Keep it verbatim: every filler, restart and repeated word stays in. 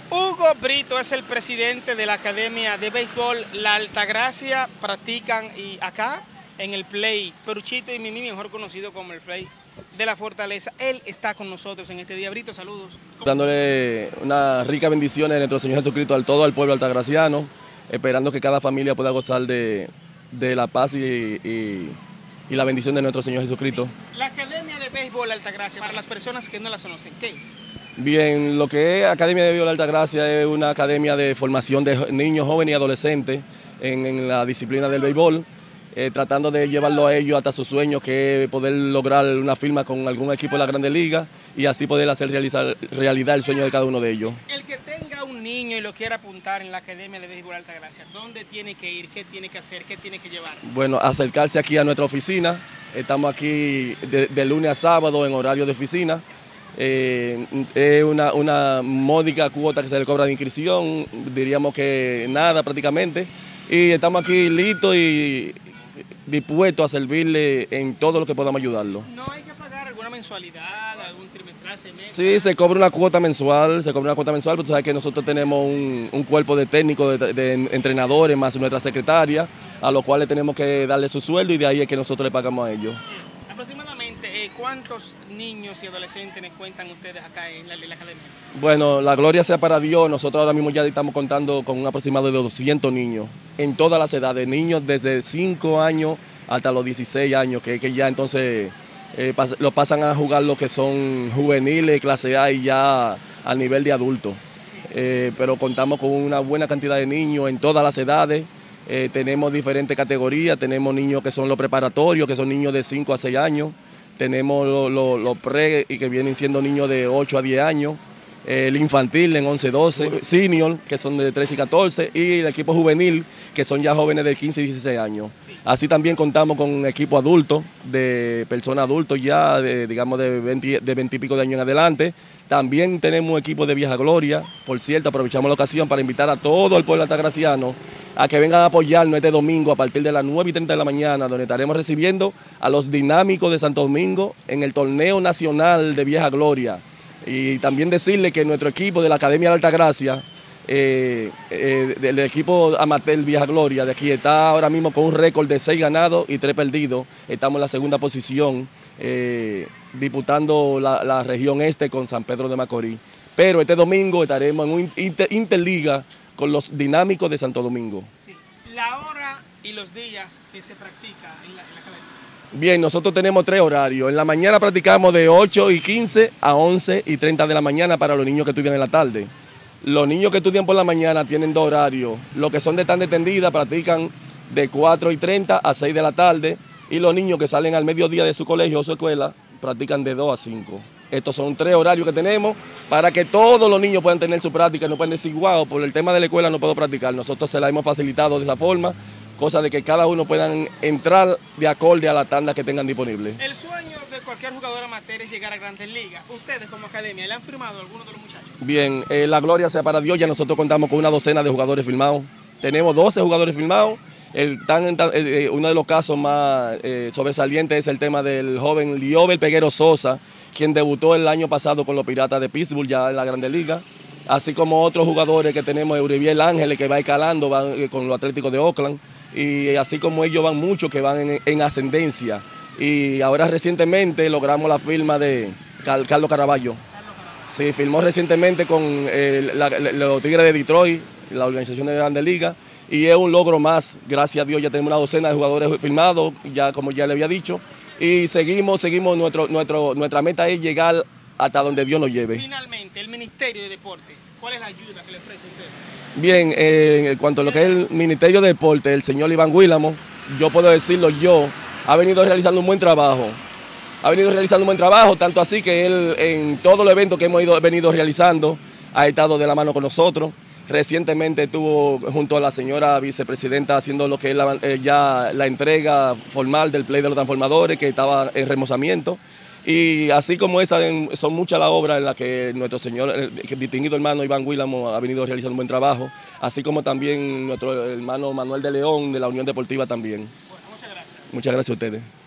Hugo Brito es el presidente de la Academia de Béisbol La Altagracia. Practican y acá en el Play Peruchito y Mimi, mejor conocido como el Play de la Fortaleza. Él está con nosotros en este día. Brito, saludos. Dándole una rica bendición a nuestro Señor Jesucristo al todo el pueblo altagraciano, esperando que cada familia pueda gozar de, de la paz y, y, y la bendición de nuestro Señor Jesucristo. Sí. La Academia de Béisbol La Altagracia, para las personas que no la conocen, ¿qué es? Bien, lo que es Academia de Béisbol La Altagracia es una academia de formación de niños, jóvenes y adolescentes en, en la disciplina del béisbol, eh, tratando de llevarlo a ellos hasta sus sueños, que es poder lograr una firma con algún equipo de la Grandes Ligas y así poder hacer realizar, realidad el sueño de cada uno de ellos. El que tenga un niño y lo quiera apuntar en la Academia de Béisbol Altagracia, ¿dónde tiene que ir? ¿Qué tiene que hacer? ¿Qué tiene que llevar? Bueno, acercarse aquí a nuestra oficina. Estamos aquí de, de lunes a sábado en horario de oficina. Eh, es una, una módica cuota que se le cobra de inscripción, diríamos que nada prácticamente. Y estamos aquí listos y dispuestos a servirle en todo lo que podamos ayudarlo. ¿No hay que pagar alguna mensualidad, algún trimestral, semestre? Sí, se cobra una cuota mensual, se cobra una cuota mensual, pero tú sabes que nosotros tenemos un, un cuerpo de técnicos, de, de entrenadores, más nuestra secretaria, a los cuales tenemos que darle su sueldo y de ahí es que nosotros le pagamos a ellos. Aproximadamente, eh, ¿cuántos niños y adolescentes les cuentan ustedes acá en la, en la academia? Bueno, la gloria sea para Dios. Nosotros ahora mismo ya estamos contando con un aproximado de doscientos niños, en todas las edades, niños desde cinco años hasta los dieciséis años, que, que ya entonces eh, pas, lo pasan a jugar los que son juveniles, clase A y ya a nivel de adultos. Eh, pero contamos con una buena cantidad de niños en todas las edades. Eh, tenemos diferentes categorías, tenemos niños que son los preparatorios, que son niños de cinco a seis años, tenemos los lo, lo pre y que vienen siendo niños de ocho a diez años, eh, el infantil en once, doce, senior que son de trece y catorce y el equipo juvenil que son ya jóvenes de quince y dieciséis años. Así también contamos con un equipo adulto, de personas adultos ya, de, digamos de veinte, de veinte y pico de años en adelante. También tenemos un equipo de vieja gloria. Por cierto, aprovechamos la ocasión para invitar a todo el pueblo altagraciano a que vengan a apoyarnos este domingo a partir de las nueve y treinta de la mañana, donde estaremos recibiendo a los dinámicos de Santo Domingo en el torneo nacional de vieja gloria. Y también decirle que nuestro equipo de la Academia de Altagracia, eh, eh, del equipo amateur Vieja Gloria de aquí, está ahora mismo con un récord de seis ganados y tres perdidos. Estamos en la segunda posición, eh, disputando la, la región este con San Pedro de Macorís. Pero este domingo estaremos en un inter, interliga con los dinámicos de Santo Domingo. Sí. La hora y los días que se practica en la, en la academia. Bien, nosotros tenemos tres horarios. En la mañana practicamos de ocho y quince a once y treinta de la mañana para los niños que estudian en la tarde. Los niños que estudian por la mañana tienen dos horarios. Los que son de tarde tendida practican de cuatro y treinta a seis de la tarde y los niños que salen al mediodía de su colegio o su escuela practican de dos a cinco. Estos son tres horarios que tenemos para que todos los niños puedan tener su práctica, no pueden decir, wow, por el tema de la escuela no puedo practicar. Nosotros se la hemos facilitado de esa forma, cosa de que cada uno puedan entrar de acorde a la tanda que tengan disponible. El sueño de cualquier jugador amateur es llegar a Grandes Ligas. ¿Ustedes como academia le han firmado a algunos de los muchachos? Bien, eh, la gloria sea para Dios, ya nosotros contamos con una docena de jugadores firmados. Tenemos doce jugadores firmados. El, tan, tan, eh, uno de los casos más eh, sobresalientes es el tema del joven Liober Peguero Sosa, quien debutó el año pasado con los Piratas de Pittsburgh ya en la Grandes Ligas, así como otros jugadores que tenemos, Euribiel Ángeles, que va escalando van, eh, con los Atléticos de Oakland, y así como ellos van muchos que van en, en ascendencia. Y ahora recientemente logramos la firma de Car Carlos Caraballo. Sí, firmó recientemente con eh, la, la, los Tigres de Detroit, la organización de Grandes Ligas, y es un logro más. Gracias a Dios ya tenemos una docena de jugadores firmados, ya como ya le había dicho, y seguimos, seguimos, nuestro, nuestro, nuestra meta es llegar hasta donde Dios nos lleve. Finalmente, el Ministerio de Deportes, ¿cuál es la ayuda que le ofrece a ustedes? Bien, eh, en cuanto a lo que es el Ministerio de Deportes, el señor Iván Guílamo, yo puedo decirlo yo, ha venido realizando un buen trabajo. Ha venido realizando un buen trabajo, tanto así que él en todos los eventos que hemos ido, venido realizando ha estado de la mano con nosotros. Recientemente estuvo junto a la señora vicepresidenta haciendo lo que es la, eh, ya la entrega formal del Play de los Transformadores, que estaba en remozamiento. Y así como esa, son muchas las obras en las que nuestro señor, el distinguido hermano Iván Guílamo ha venido realizando un buen trabajo, así como también nuestro hermano Manuel de León de la Unión Deportiva también. Bueno, muchas gracias. Muchas gracias a ustedes.